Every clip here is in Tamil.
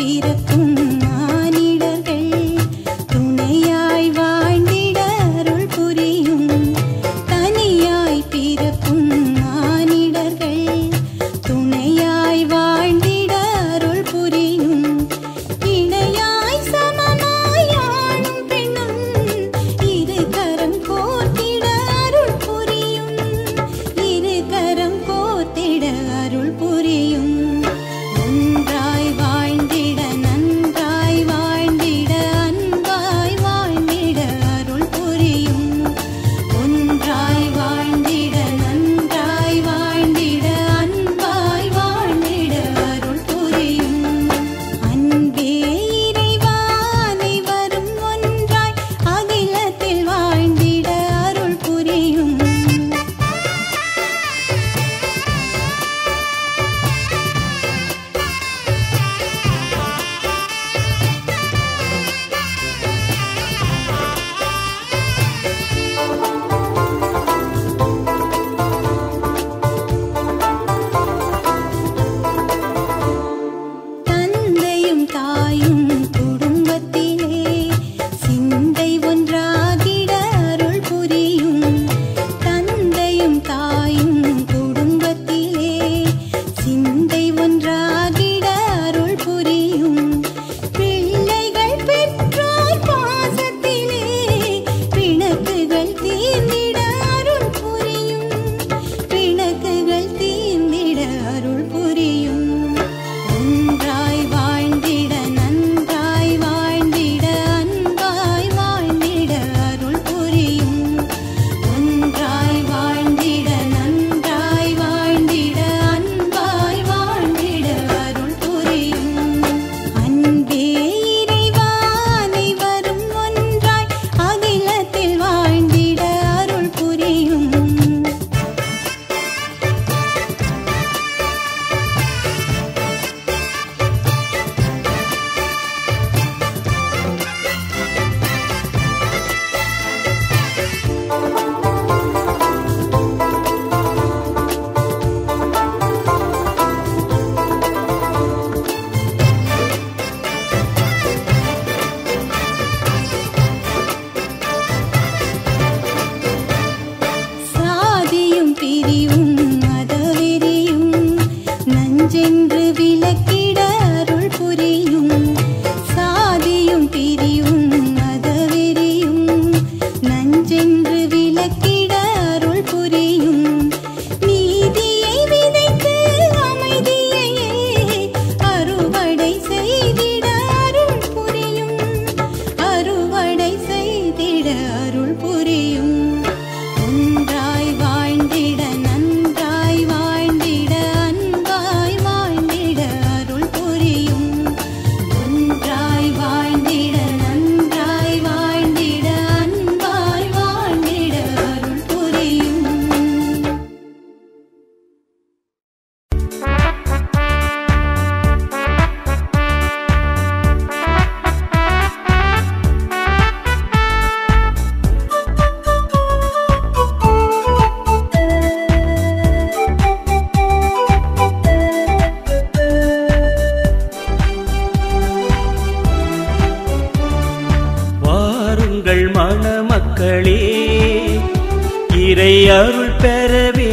இறை அருள் பெறவே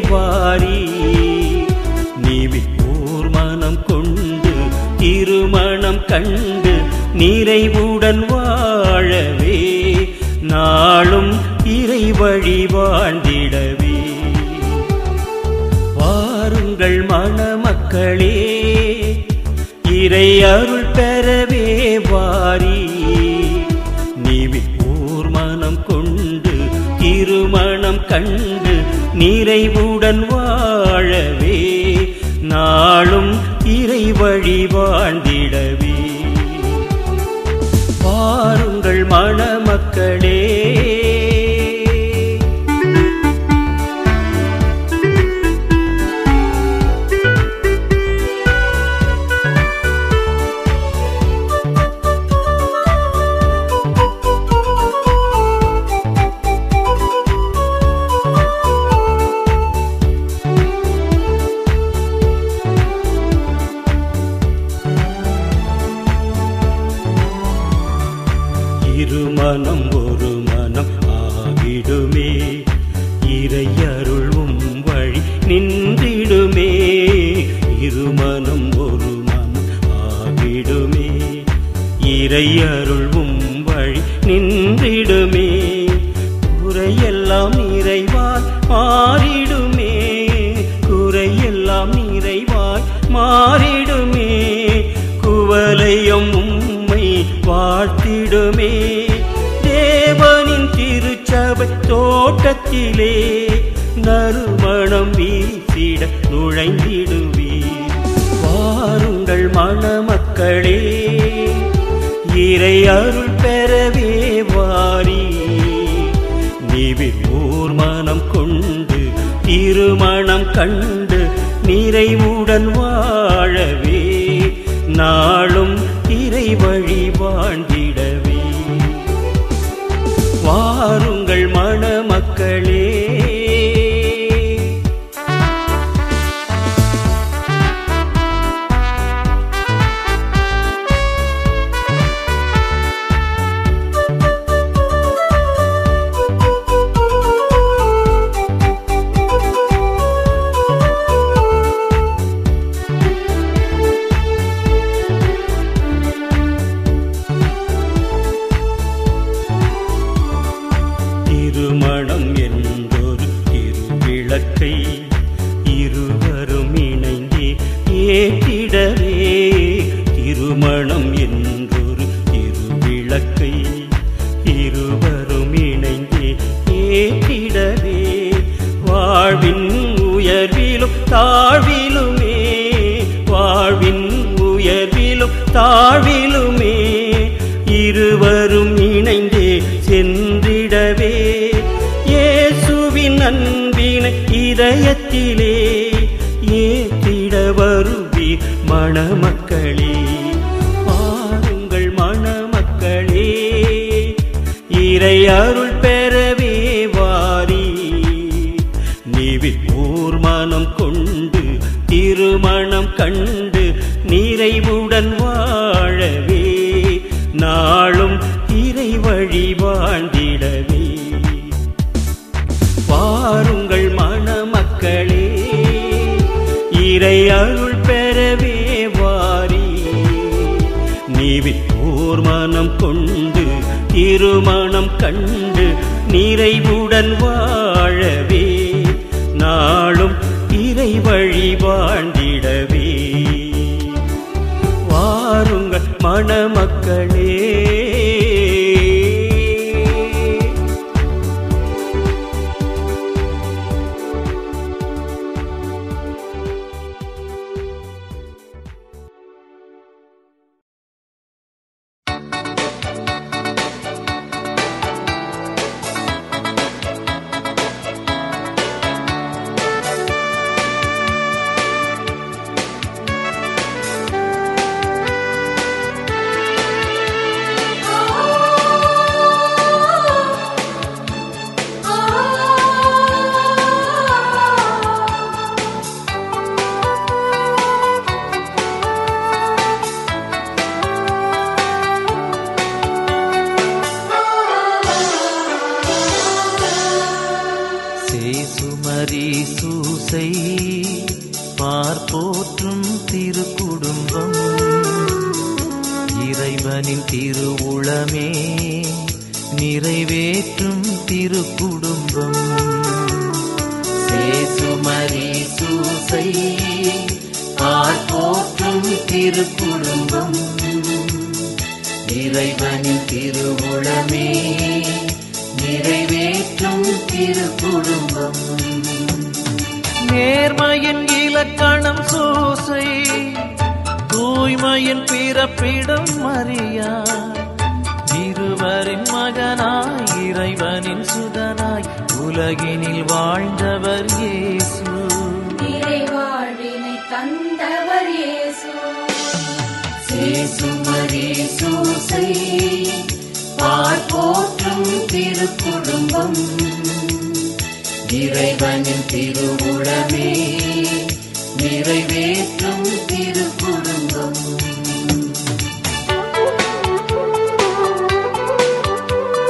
வாரி நீவிப்போர் மனம் கொண்டு திருமணம் கண்டு நிறைவுடன் வாழவே நாளும் இறை வழி வாழ்ந்திடவே வாருங்கள் மணமக்களே இறை அருள் பெறவே வாரி நீவிப்போர் மனம் கொண்டு திருமணம் கண்டு நிறைவுடன் வாழவே நாளும் இறை வழி வாழ்ந்திடவே வாருங்கள் மணமக்களே. மனம் ஒரு மனம் ஆகிடுமே, இறை அருள்வும் வழி நின்றிடுமே. இருமனம் ஒரு மனம் ஆகிடுமே, இறை அருள்வும் வழி நின்றிடுமே. குறையெல்லாம் நிறைவாய் மாறிடுமே, குறையெல்லாம் நிறைவாய் மாறிடுமே. குவலயம் உம்மை வாழ்த்திடுமே, தேவனின் திருச்சபை தோட்டத்திலே நறுமணம் வீசிட நுழைந்திடுவே. வாருங்கள் மணமக்களே, இறை அருள் பெறவே வாரி. நிவிர் மனம் கொண்டு திருமணம் கண்டு நிறைவுடன் வாழவே, நாளும் இறை வழி வாழ்ந்திடவே. வாருங்கள் மணமக்களே. திருமணம் என்றொரு திருவிளக்கை இருவரும் இணைந்தே ஏற்றிடவே, திருமணம் என்றொரு திருவிளக்கை இருவரும் இணைந்தே ஏற்றிடவே. வாழ்வின் உயர்விலும் தாழ்விலுமே, வாழ்வின் உயர்விலும் தாழ்விலுமே இருவரும் இணைந்தே சென்றிடவே. இயேசுவின் அன்பினை இதயத்திலே ஏற்றிட வருவி மணமக்களே. பாருங்கள் மணமக்களே, இறை அருள் பெறவே வாரி. நிவிர் மனம் கொண்டு திருமணம் கண்டு நிறைவுடன் வாழவே, நாளும் இறை வழி வாழ்ந்திடவே. வாருங்கள் மணமக்களே, இறை அருள் பெறவே வாரி. நிவிர் மனம் கொண்டு திருமணம் கண்டு நிறைவுடன் வாழவே, நாளும் இறை வழி வாழ்ந்திடவே. வாருங்கள் மணமக்களே. சூசை பார்ப்போற்றும் திருக்குடும்பம், இறைவனின் திருவுளமே நிறைவேற்றும் திருக்குடும்பம். சேசுமரி சூசை பார்ப்போற்றும் திருக்குடும்பம், இறைவனின் திருவுளமே நிறைவேற்றும் திருக்குடும்பம். நேர்மையின் இலக்கணம் சூசை, தூய்மையின் பிறப்பிடம் மரியா, இருவரின் மகனாய் இறைவனின் சுதனாய் உலகினில் வாழ்ந்தவர் இயேசு, இறைவாழ்வினை தந்தவர் இயேசு. சேசுமரி சூசை பார்ப்போற்றும் திருக்குடும்பம், இறைவனின் திருவுளமே நிறைவேற்றும் திருக்குடும்பம்.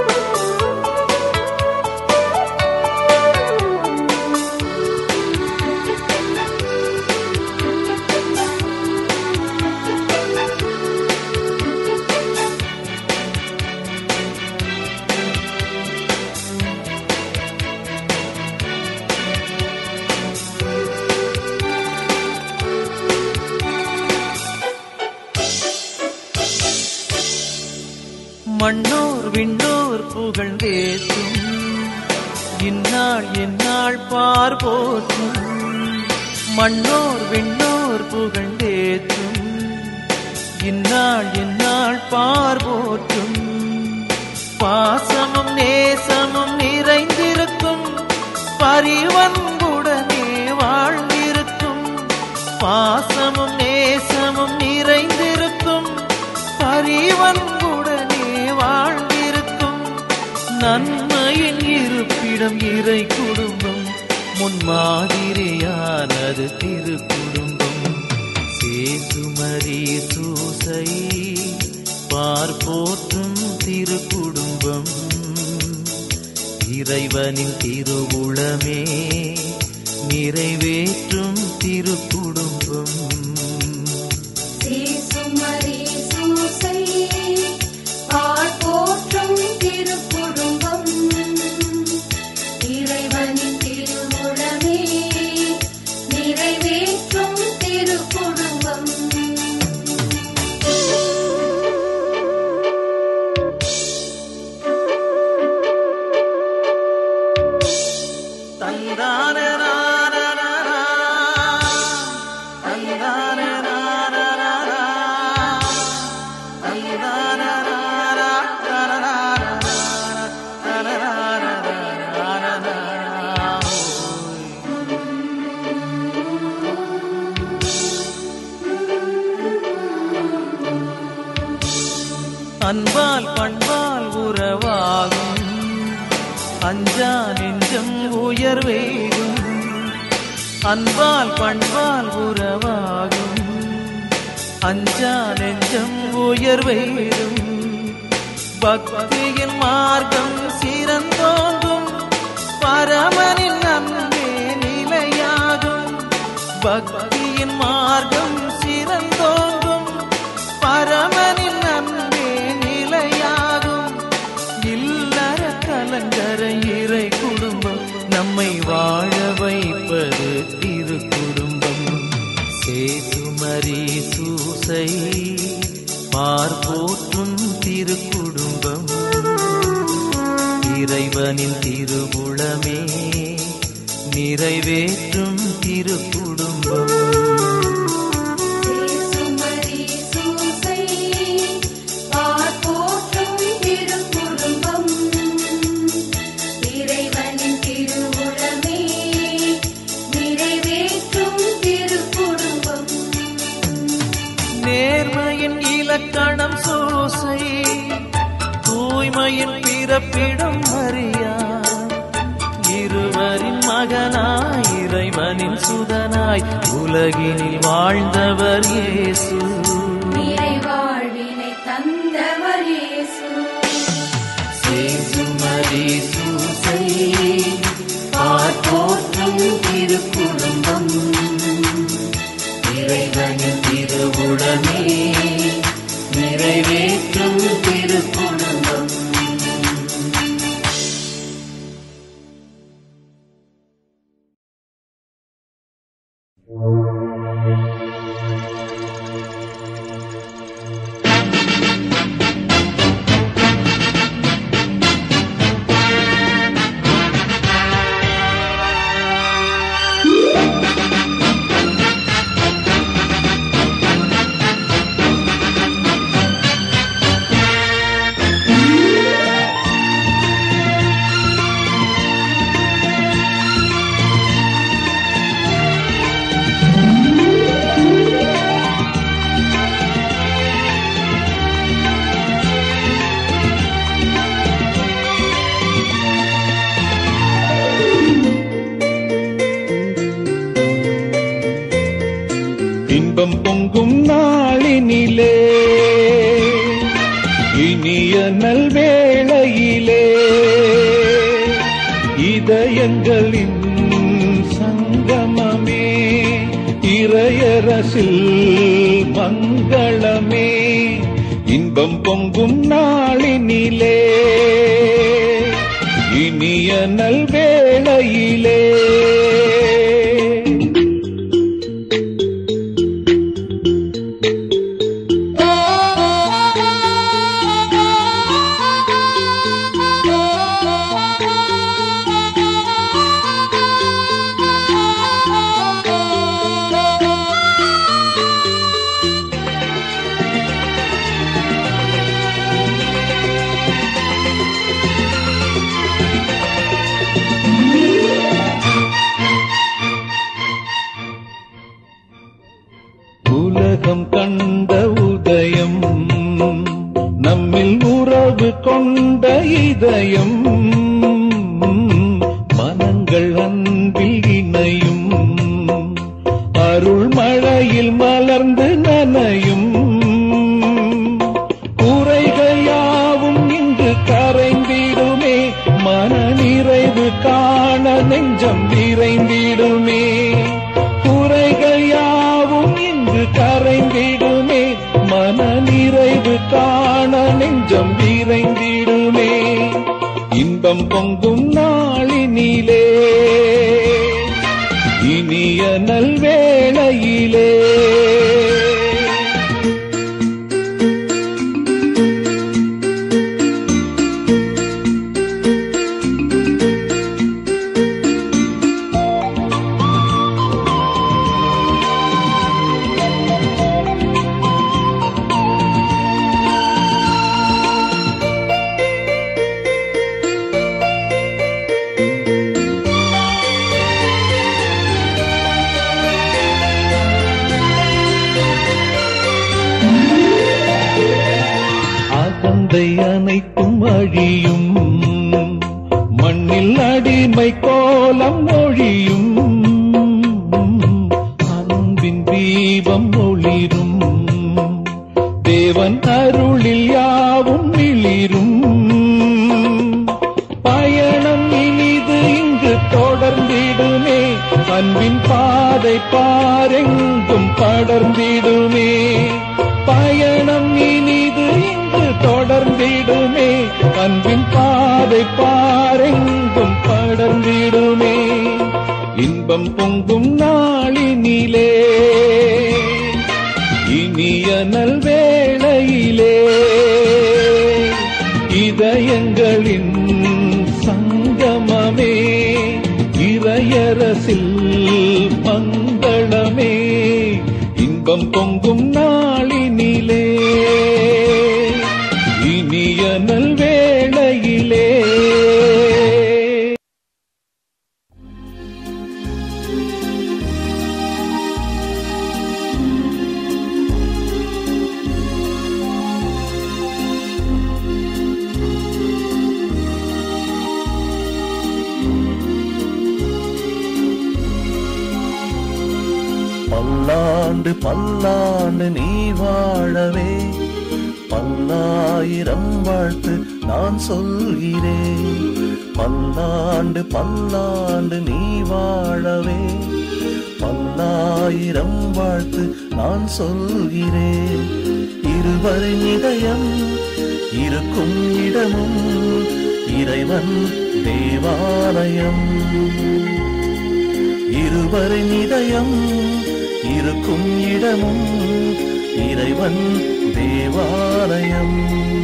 மண்ணோர் விண்ணோர் புகழ்ந்தேத்தும் இந்நாள் எந்நாள் பார் போற்றும். மண்ணோர் விண்ணோர் புகழ்ந்தேத்தும் இந்நாள் எந்நாள் பார் போற்றும். பாசமும் நேசமும் நிறைந்திருக்கும் பரிவன்புடனே வாழ்ந்திருக்கும். பாசமும் நேசமும் நிறைந்திருக்கும் பரிவன்புடனே வாழ்ந்திருக்கும். நன்மையின் இருப்பிடம் இறை குடும்பம் முன்மாதிரியானது திரு குடும்பம். சேசுமரி சூசை பார் போற்றும் திரு குடும்பம். இறைவனின் திருவுளமே நிறைவேற்றும் திரு குடும்பம். சேசுமரி சூசை பார் போற்றும் திரு குடும்பம். இறைவனின் திருவுளமே நிறைவேற்றும் திரு குடும்பம். அன்பால் பண்பால் உறவாகும் அஞ்சா நெஞ்சம் உயர்வேகும். அன்பால் பண்பால் உறவாகும் அஞ்சா நெஞ்சம் உயர்வேகும். பக்தியின் மார்க்கம் சிறந்தோங்கும் பரமனின் அன்பே நிலையாகும். பக்தியின் மார்க்கம் சிறந்தோங்கும் பரமனின் அன்பே நிலையாகும். இல்லற கலங்கர இறை குடும்பம் நம்மை வாழ வைப்பது திரு குடும்பம். சேசுமரி சூசை பார் போற்றும் திரு குடும்பம். இறைவனின் திருவுளமே நிறைவேற்றும் திரு குடும்பம். சேசுமரி சூசை பார் போற்றும் திரு குடும்பம். இறைவனின் திருவுளமே நிறைவேற்றும் திரு குடும்பம். நேர்மையின் இலக்கணம் சூசை தூய்மையின் பிறப்பிடம் மரியா. இருவரின் மகனாய் இறைவனின் சுதனாய் உலகினில் வாழ்ந்தவர் இயேசு. நிறைவாழ்வினை தந்தவர் இயேசு. சேசுமரி சூசை பார் போற்றும் திரு குடும்பம். இறைவனின் திருவுளமே நிறைவேற்றும் திரு குடும்பம். இன்பம் பொங்கும் நாளினிலே இனிய நல்வேளையிலே இதயங்களின் சங்கமமே இறையரசில் மங்களமே. இன்பம் பொங்கும் நாளினிலே இனிய நல்வேளையிலே கொண்ட இதயம் மனங்கள் அன்பில் இணையும் அருள் மழையில் மலர்ந்து நனையும் குறைகள் யாவும் இங்கு கரைந்திடுமே மன நிறைவு காண நெஞ்சம் விரைந்திடுமே குறைகள் யாவும் இங்கு கரைந்திடுமே மன நிறைவு காண நெஞ்சம் விரைந்திடுமே இன்பம் பொங்கும் நாளினிலே இனிய நல்வேளையிலே அனைத்தும் அழியும் மண்ணில் அடிமை கோலம் ஒழியும் அன்பின் தீபம் ஒளிரும் தேவன் அருளில் யாவும் மிளிரும் பயணம் இனிது இங்கு தொடர்ந்திடுமே அன்பின் பாதை பாரெங்கும் படர்ந்திடுமே பயணம் இனிது இங்கு தொடர்ந்திடுமே அன்பின் பாதை பாரெங்கும் படர்ந்திடுமே இன்பம் பொங்கும் நாளினிலே இனிய நல்வேளையிலே இதயங்களின் சங்கமமே இறையரசில் மங்களமே இன்பம் பொங்கும் நாளினிலே இனிய நல்வேளையிலே பல்லாண்டு பல்லாண்டு நீ வாழவே பல்லாயிரம் வாழ்த்து நான் சொல்கிறேன் பல்லாண்டு பல்லாண்டு நீ வாழவே பல்லாயிரம் வாழ்த்து நான் சொல்கிறேன் இருவரின் இதயம் இருக்கும் இடமும் இறைவன் தேவாலயம் இருவரின் இதயம் இருக்கும் இடமும் இறைவன் தேவாலயம்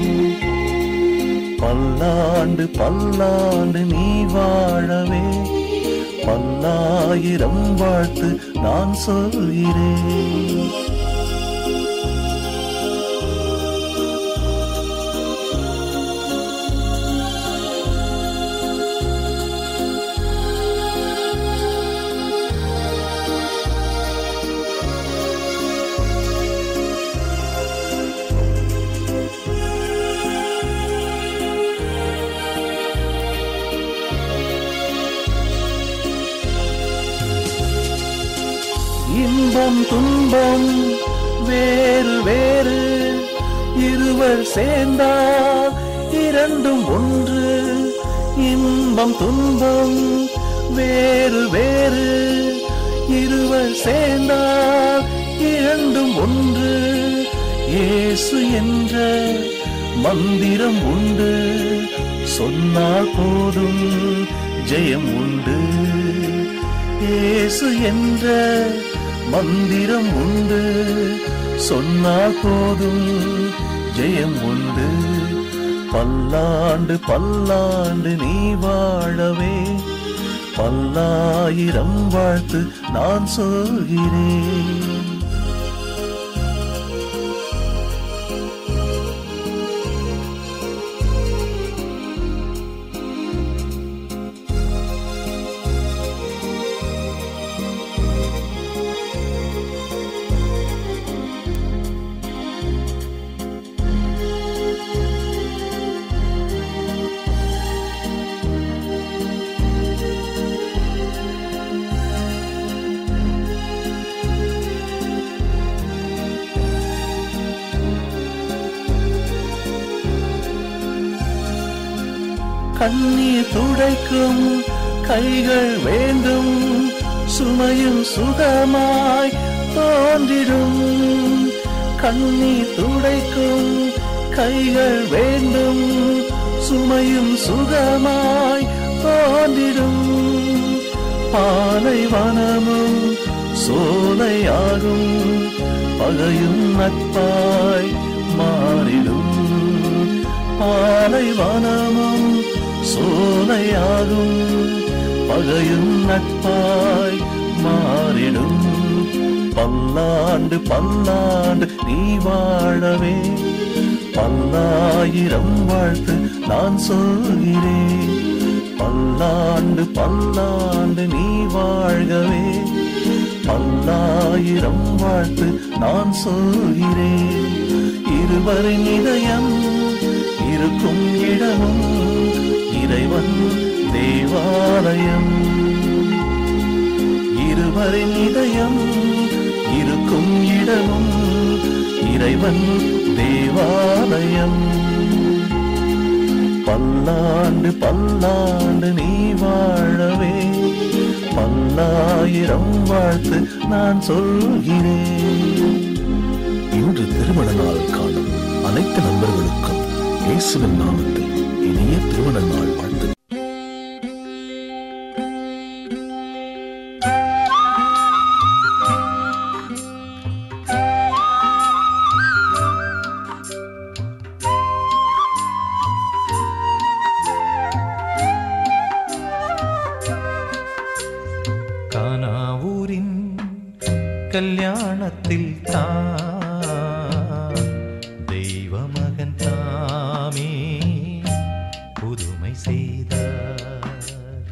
பல்லாண்டு பல்லாண்டு நீ வாழவே பல்லாயிரம் வாழ்த்து நான் சொல்கிறேன் இன்பம் துன்பம் வேறு வேறு இருவர் சேர்ந்தால் இரண்டும் ஒன்று இன்பம் துன்பம் வேறு வேறு இருவர் சேர்ந்தால் இரண்டும் ஒன்று இயேசு என்ற மந்திரம் உண்டு சொன்னால் போதும் ஜெயம் உண்டு இயேசு என்ற மந்திரம் உண்டு சொன்னால் போதும் ஜெயம் உண்டு பல்லாண்டு பல்லாண்டு நீ வாழவே பல்லாயிரம் வாழ்த்து நான் சொல்கிறேன் கண்ணீர் துடைக்கும் கைகள் வேண்டும், சுமையும் சுகமாய் தோன்றிடும். கண்ணீர் துடைக்கும் கைகள் வேண்டும், சுமையும் சுகமாய் தோன்றிடும். பாலைவனமும் சோலையாகும், பகையும் நட்பாய் மாறிடும். பாலைவனமும் சோலையாகும், பகையும் நட்பாய் மாறிடும். பல்லாண்டு பல்லாண்டு நீ வாழவே, பல்லாயிரம் வாழ்த்து நான் சொல்கிறேன். பல்லாண்டு பல்லாண்டு நீ வாழ்கவே, பல்லாயிரம் வாழ்த்து நான் சொல்கிறேன். இருவரின் இதயம் இருக்கும் இடமும் இறைவன் தேவாலயம். இருவரின் இதயம் இருக்கும் இடமும் இறைவன் தேவாலயம். பல்லாண்டு பல்லாண்டு நீ வாழவே, பல்லாயிரம் வாழ்த்து நான் சொல்கிறேன். இன்று திருமண நாள் காணும் அனைத்து நண்பர்களுக்கும் இயேசுவின் நாமத்தில் இனிய திருமண நாள் வாழ்த்து. கானாவூரின் கல்யாணத்தில் தான் தெய்வ மகன் தாமே புதுமை செய்தார்.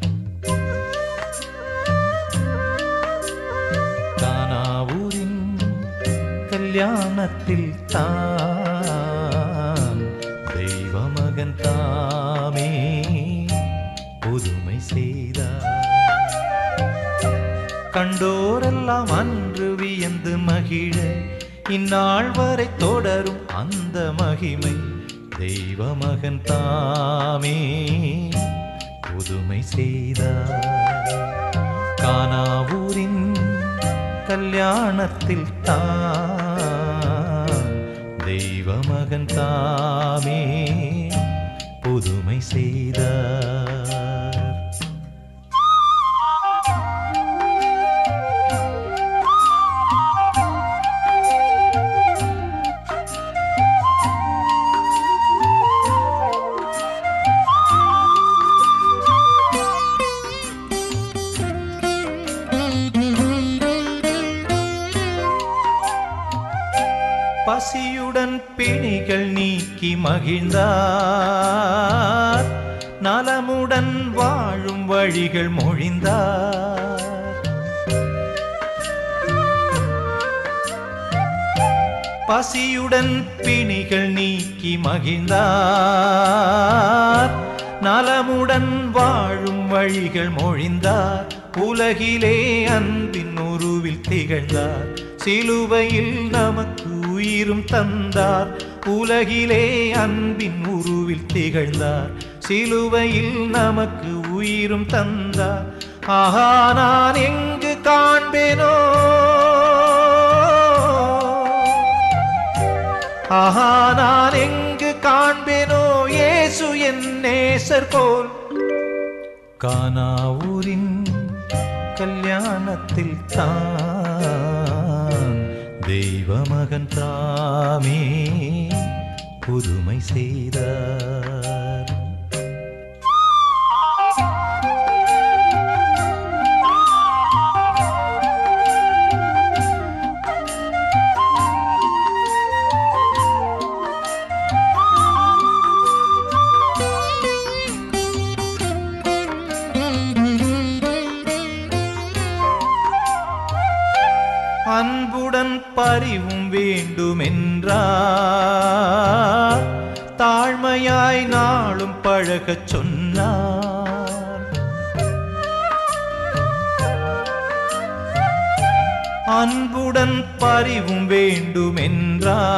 கானாவூரின் கல்யாணத்தில் தான் தெய்வ மகன் தாமே புதுமை செய்தார். கண்டோரெல்லாம் அன்று வியந்து மகிழ, இந்நாள் வரை தொடரும் அந்த மகிமை தெய்வ மகன் தாமே புதுமை செய்தார். கானாவூரின் கல்யாணத்தில் தான் தெய்வ மகன் தாமே புதுமை செய்தார். பசியுடன் பிணிகள் நீக்கி மகிழ்ந்தார், நலமுடன் வாழும் வழிகள் மொழிந்தார். பசியுடன் பிணிகள் நீக்கி மகிழ்ந்தார், நலமுடன் வாழும் வழிகள் மொழிந்தார். உலகிலே அன்பின் உருவில் திகழ்ந்தார், சிலுவையில் நமக்கு உயிரும் தந்தார். உலகிலே அன்பின் உருவில் திகழ்ந்தார், சிலுவையில் நமக்கு உயிரும் தந்தார். ஆஹா, நான் எங்கு காண்பேனோ, ஆஹா, நான் எங்கு காண்பேனோ இயேசு என் நேசர் போல். கானாவூரின் கல்யாணத்தில் தான் தெய்வ மகன் தாமே புதுமை செய்தார். அன்புடன் பரிவும் வேண்டுமென்றார், தாழ்மையாய் நாளும் பழகச் சொன்னார். அன்புடன் பரிவும்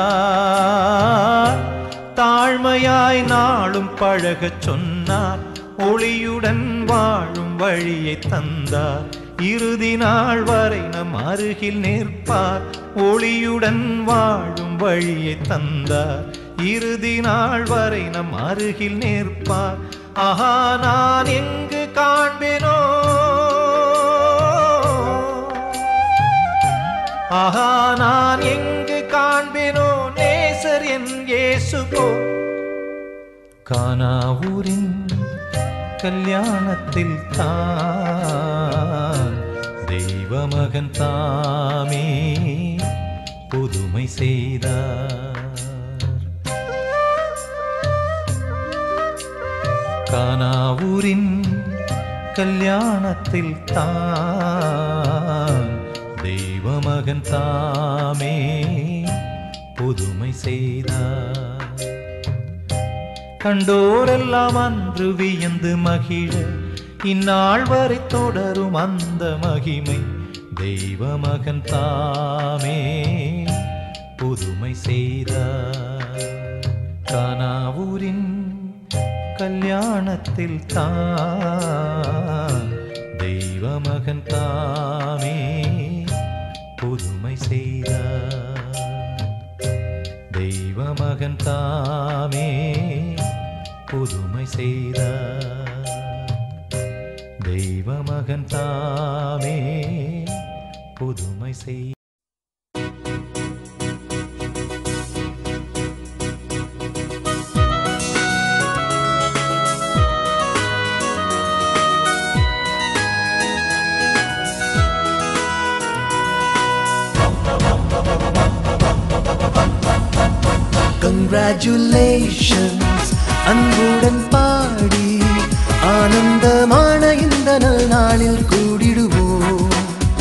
வேண்டுமென்றார், தாழ்மையாய் நாளும் பழகச் சொன்னார். ஒளியுடன் வாழும் வழியை தந்தார். இறுதி நாள் வரை நம் அருகில் நிற்பார். ஒளியுடன் வாழும் வழியை தந்தார். இறுதி நாள் வரை நம் அருகில் நிற்பார். ஆஹா, நான் எங்கு காண்பேனோ, ஆஹா, நான் எங்கு காண்பேனோ நேசர் என் இயேசு போல். கானாவூரின் கல்யாணத்தில் தான் தெய்வமகன் தாமே புதுமை செய்தார். கானாவூரின் கல்யாணத்தில் தான் தெய்வமகன் தாமே புதுமை செய்தார். கண்டோரெல்லாம் அன்று வியந்து மகிழ இந்நாள் வரை தொடரும் அந்த மகிமை தெய்வமகன் தாமே புதுமை செய்தார். கானாவூரின் கல்யாணத்தில் தான் தெய்வமகன் தாமே புதுமை செய்தார். தெய்வமகன் தாமே புதுமை செய்தார். தெய்வமகன் தாமே புதுமை செய்தார். Congratulations, அன்புடன் பாடி ஆனந்தமான இந்த நல் நாளில் கூடிடுவோம்.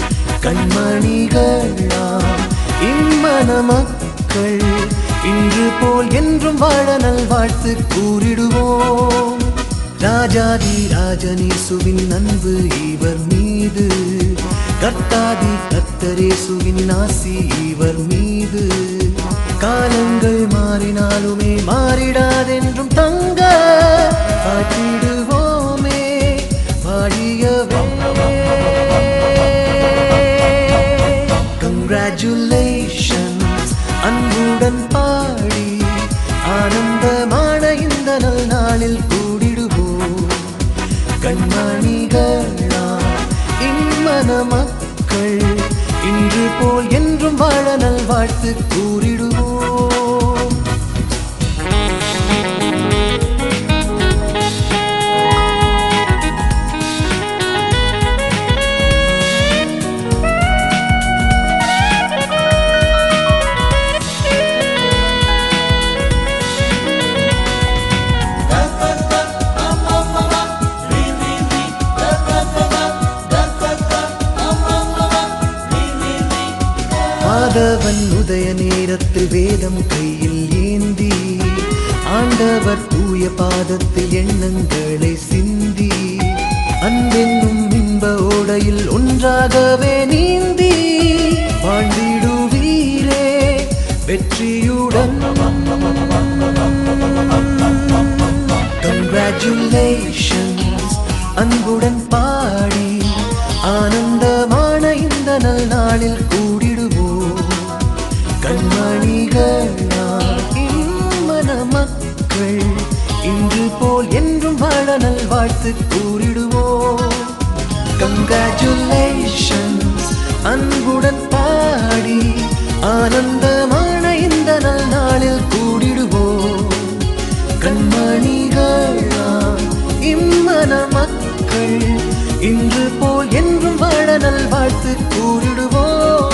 கண்மணிகளாம் இம்மன மக்கள் இன்று போல் என்றும் வாழ நல் வாழ்த்து கூறிடுவோம். ராஜாதி ராஜனேசுவின் அன்பு இவர் மீது, கர்த்தாதி கர்த்தரேசுவின் ஆசி இவர் மீது. காலங்கள் மாறினாலுமே மாறிடாதென்றும் தங்க காட்டிடுவோமே வாழியவே. Congratulations, அன்புடன் பாடி ஆனந்தமான இந்த நல் நாளில் கூடிடுவோம். கண்மணிகளா இம்மன மக்கள் இன்று போல் என்றும் வாழ நல் வாழ்த்து கூறிடுவோம். மாதவன் உதய நேரத்தில் வேதம் கையில் ஏந்தி ஆண்டவர் தூய பாதத்தில் எண்ணங்களை சிந்தி அன்பென்னும் இன்ப ஓடையில் ஒன்றாகவே நீந்தி வாழ்ந்திடுவீரே வெற்றியுடன். Congratulations, அன்புடன் பாடி ஆனந்தமான இந்த நல் நாளில் கூடிடுவோம். கண்மணிகளா இம்மன மக்கள் இன்று போல் என்றும் வாழ நல் வாழ்த்து கூறிடுவோம். Congratulations, அன்புடன் பாடி ஆனந்தமான இந்த நல் நாளில் கூடிடுவோம். கண்மணிகளா இம்மன மக்கள் இன்று போல் என்றும் வாழ நல் வாழ்த்து கூறிடுவோம்.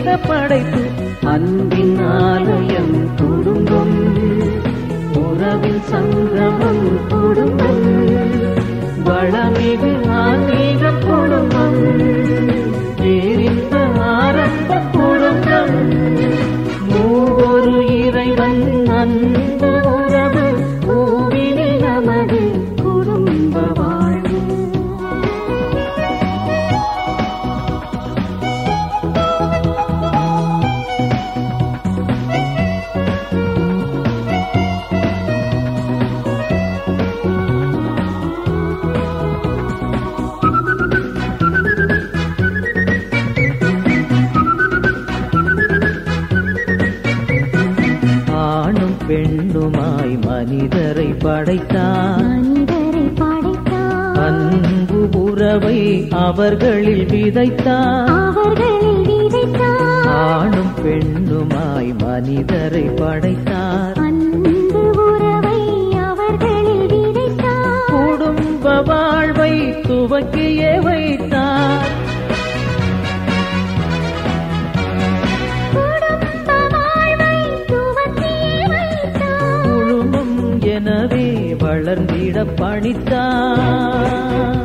படைத்த படைப்பு அன்பின் ஆலயம் குடும்பம் உறவின் சங்கமம் குடும்பம் வளமிகு ஆன்மீக குடும்பம் பேரின்ப ஆரம்ப குடும்பம் மூவொரு இறைவன் அன்பு உறவு பூவினில் நமது குடும்ப வாழ்வு. ஆணும் பெண்ணுமாய் மனிதரை படைத்தான் அன்பு உறவை அவர்களில் விதைத்தான் ஆணும் பெண்ணுமாய் மனிதரை படைத்தான் குடும்ப வாழ்வை துவக்கியே வைத்தார் குழுமம் எனவே வளர்ந்திட பணித்தார்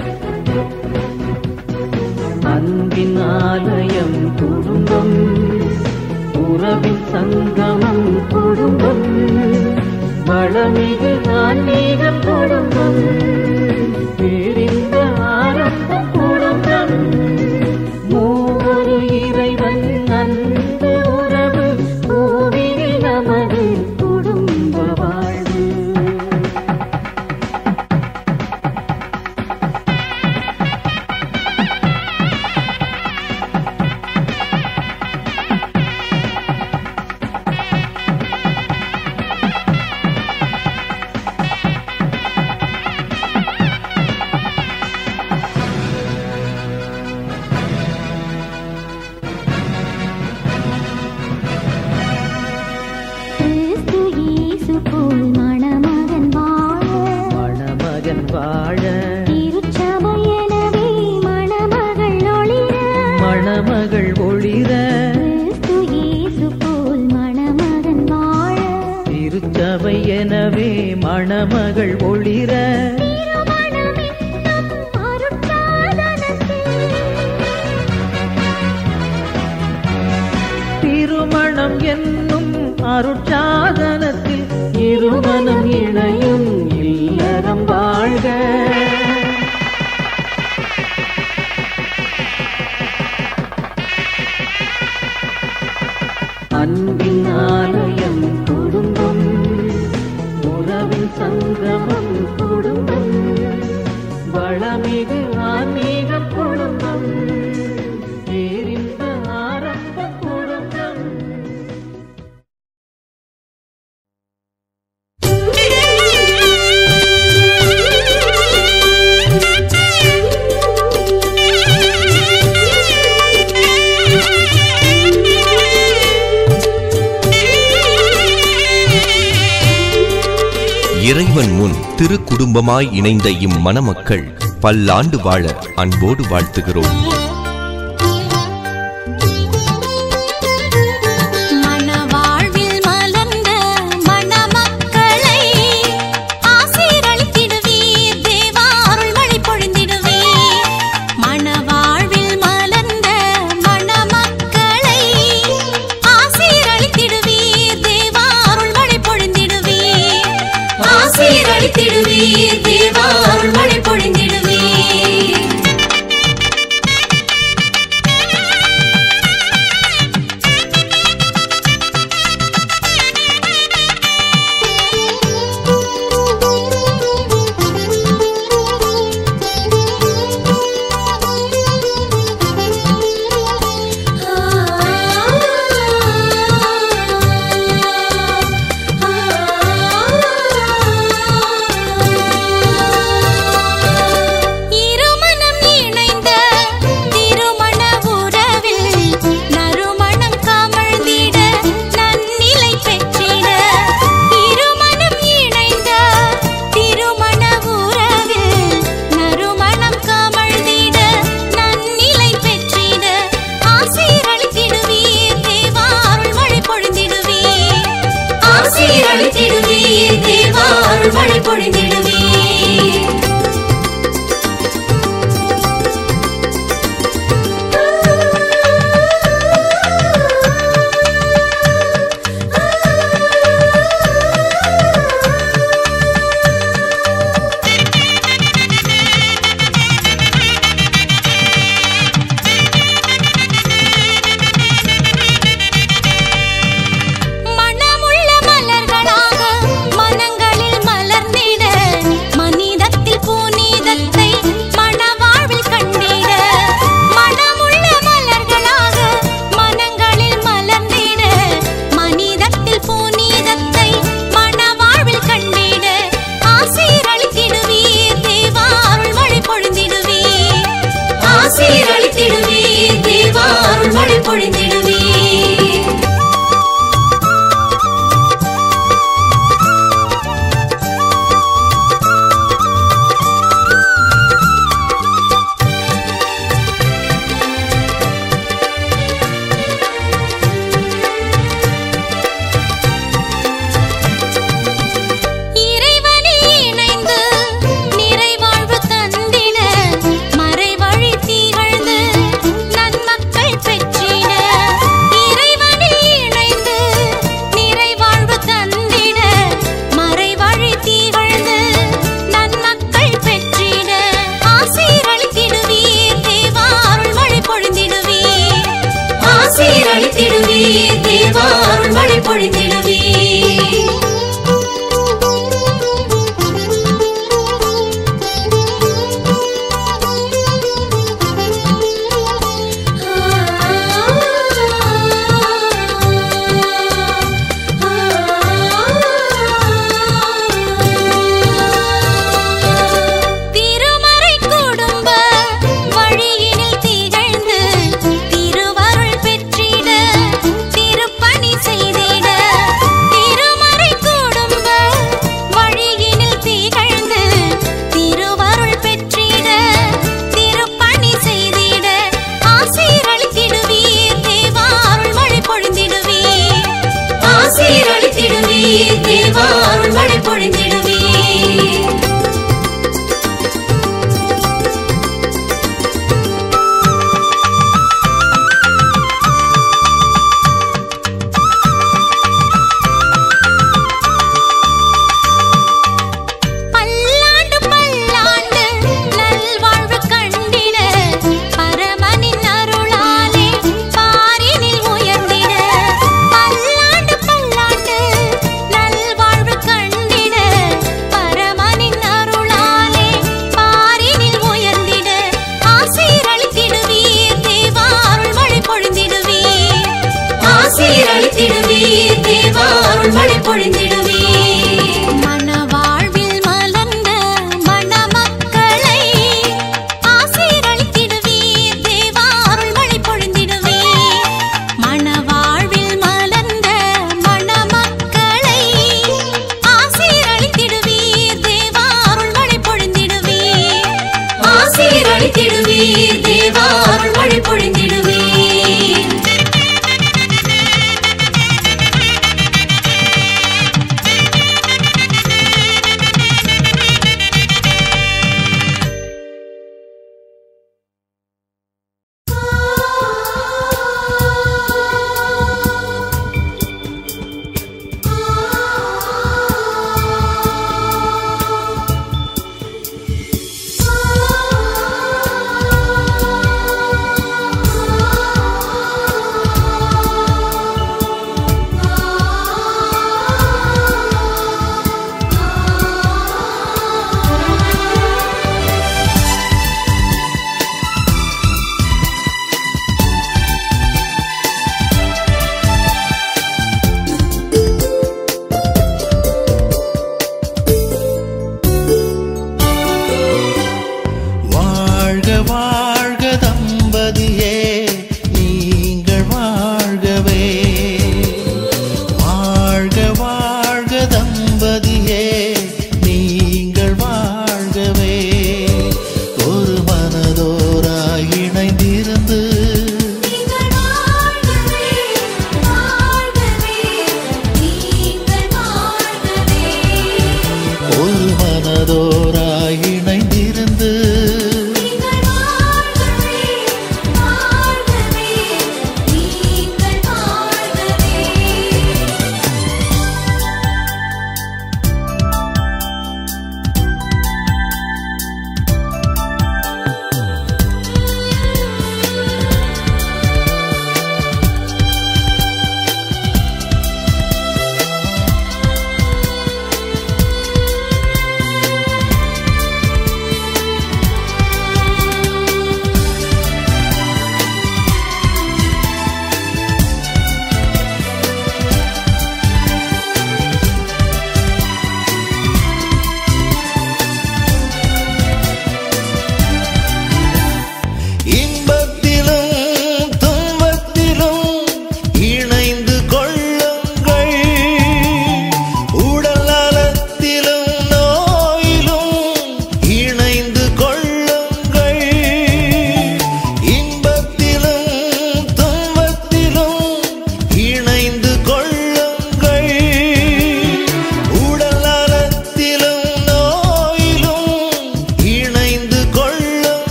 அன்பின் ஆலயம் குடும்பம் உறவின் சங்கமம் குடும்பம் வளமிகு ஆன்மீக குடும்பம் பேரின்ப ஆரம்ப குடும்பம் மூவொரு இறைவன் அன்பு உறவு பூவினில் நமது குடும்ப வாழ்வு. மணமகன் வாழ மணமகள் ஒளிர திருச்சபை எனவே மணமகள் ஒளிர திருமணம் என்னும் அருட்சாதனத்தில் இருமனம் இணையும் இல்லறம் வாழ்க. அன்பின் ஆலயம் குடும்பம் உறவின் சங்கமம் குடும்பம் வளமிகு ஆன்மீக குடும்பம் பேரின்ப ஆரம்ப குடும்பம். இறைவன் முன் திரு குடும்பமாய் இணைந்த இம்மணமக்கள் பல்லாண்டு வாழ அன்போடு வாழ்த்துகிறோம். தேவா அருள்மழை பொழிந்திடுவீர். அருள் மழை பொழிந்திடுவீர்.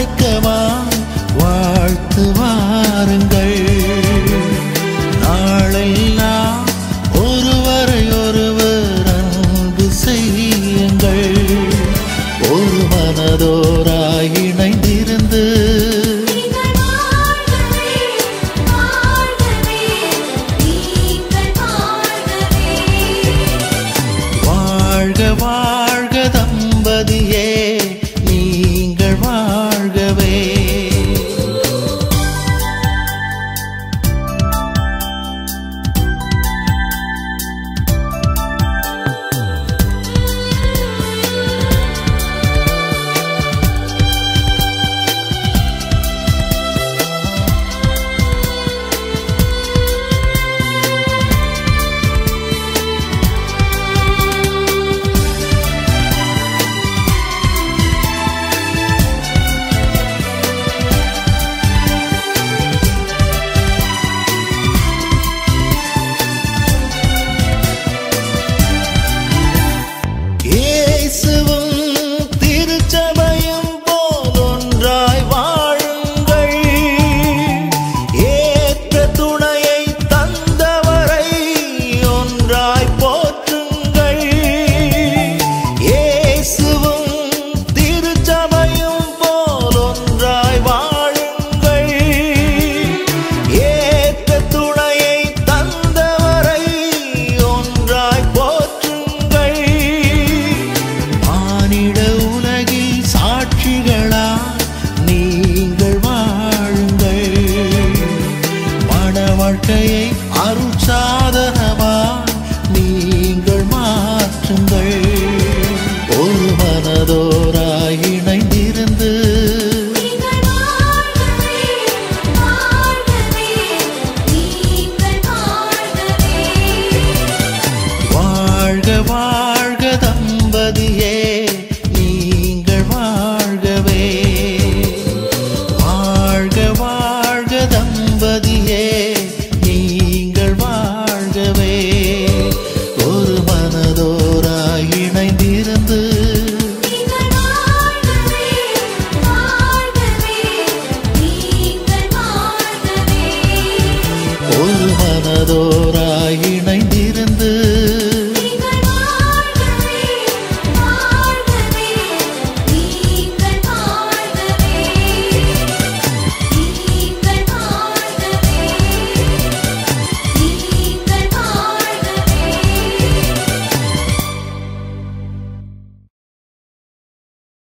வணக்கமாய் வாழ்த்து வாருங்கள். நாளெல்லாம் ஒருவரை ஒருவர் அன்பு செய்யுங்கள். ஒரு மனதோர